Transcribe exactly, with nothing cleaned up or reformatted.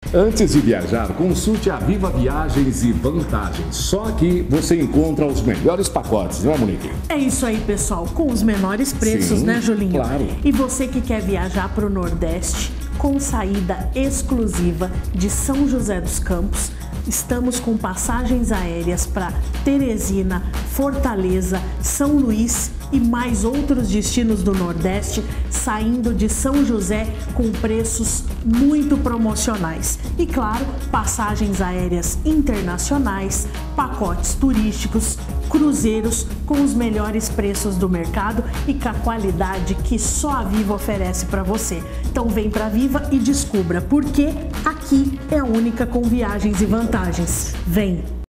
Antes de viajar, consulte a Viva Viagens e Vantagens. Só aqui você encontra os melhores pacotes, não é, Monique? É isso aí, pessoal, com os menores preços, Sim, né, Julinho? claro. E você que quer viajar para o Nordeste, com saída exclusiva de São José dos Campos, estamos com passagens aéreas para Teresina, Fortaleza, São Luís e mais outros destinos do Nordeste, saindo de São José com preços muito promocionais. E claro, passagens aéreas internacionais, pacotes turísticos, cruzeiros com os melhores preços do mercado e com a qualidade que só a Viva oferece para você. Então vem para a Viva e descubra por que aqui é a única com viagens e vantagens. Vem!